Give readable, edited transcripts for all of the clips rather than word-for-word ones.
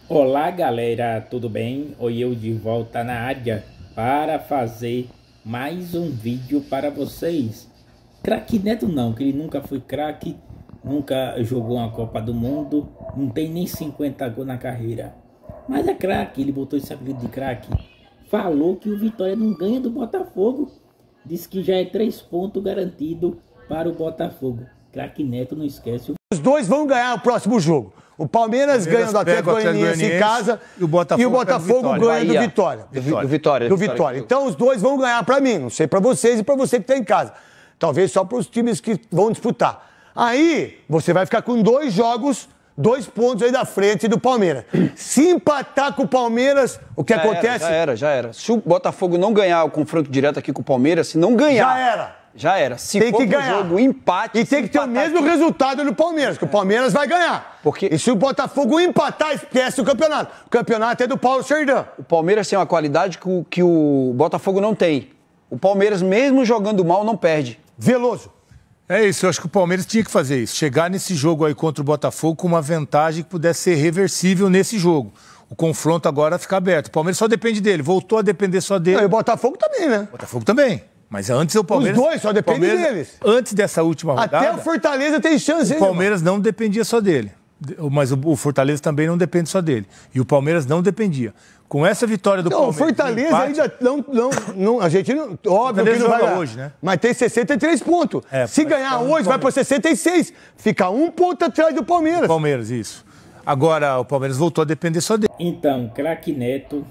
Olá galera, tudo bem? Hoje eu de volta na área para fazer mais um vídeo para vocês. Craque Neto não, que ele nunca foi craque, nunca jogou uma Copa do Mundo, não tem nem 50 gols na carreira. Mas é craque, ele botou esse apelido de craque. Falou que o Vitória não ganha do Botafogo, disse que já é 3 pontos garantido para o Botafogo. Craque Neto não esquece. Os dois vão ganhar o próximo jogo. O Palmeiras ganha do Atlético Goianiense em casa e o Botafogo ganha do Vitória. Do Vitória. Então os dois vão ganhar para mim, não sei para vocês e para você que está em casa. Talvez só para os times que vão disputar. Aí você vai ficar com 2 jogos, 2 pontos aí da frente do Palmeiras. Se empatar com o Palmeiras, o que acontece? Já era. Se o Botafogo não ganhar o confronto direto aqui com o Palmeiras, se não ganhar... Já era. Se tem for que ganhar. Jogo, empate... E tem que ter o mesmo resultado do Palmeiras, que o Palmeiras vai ganhar. E se o Botafogo empatar, esquece o campeonato. O campeonato é do Paulo Serdão. O Palmeiras tem uma qualidade que o Botafogo não tem. O Palmeiras, mesmo jogando mal, não perde. Veloso. É isso, eu acho que o Palmeiras tinha que fazer isso. Chegar nesse jogo aí contra o Botafogo com uma vantagem que pudesse ser reversível nesse jogo. O confronto agora fica aberto. O Palmeiras só depende dele, voltou a depender só dele. E o Botafogo também, né? O Botafogo também. Mas antes o Palmeiras... Os dois, só depende deles. Antes dessa última rodada... Até o Fortaleza tem chance. O Palmeiras não dependia só dele. Mas o Fortaleza também não depende só dele. E o Palmeiras não dependia. Com essa vitória do Palmeiras... O Fortaleza ainda não... A gente não... Óbvio que não vai ganhar hoje, né? Mas tem 63 pontos. Se ganhar hoje, vai para 66. Fica 1 ponto atrás do Palmeiras. Palmeiras, isso. Agora o Palmeiras voltou a depender só dele. Então, craque Neto,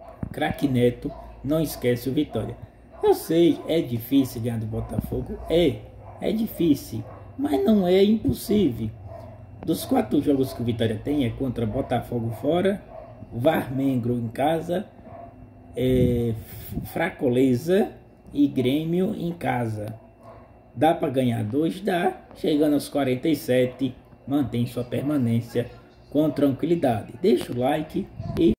não esquece o Vitória. Eu sei, é difícil ganhar do Botafogo, é difícil, mas não é impossível. Dos 4 jogos que o Vitória tem é contra Botafogo fora, Varmengro em casa, Fracoleza e Grêmio em casa. Dá para ganhar 2? Dá. Chegando aos 47, mantém sua permanência com tranquilidade. Deixa o like e